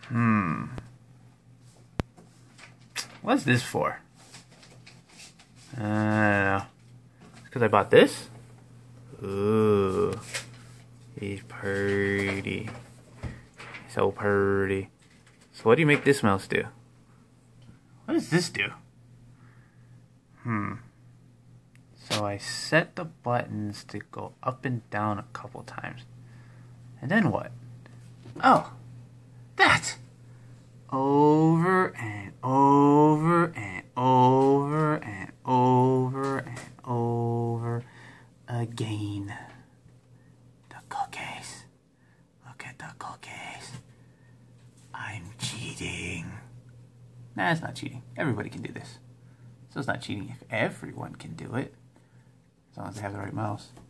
What's this for? I don't know. Because I bought this? Ooh. He's pretty. So pretty. So what do you make this mouse do? What does this do? So I set the buttons to go up and down a couple times. And then what? Oh, that! Over and over and over and over and over again. The cookies. Look at the cookies. I'm cheating. Nah, it's not cheating. Everybody can do this. So it's not cheating if everyone can do it. As long as they have the right mouse.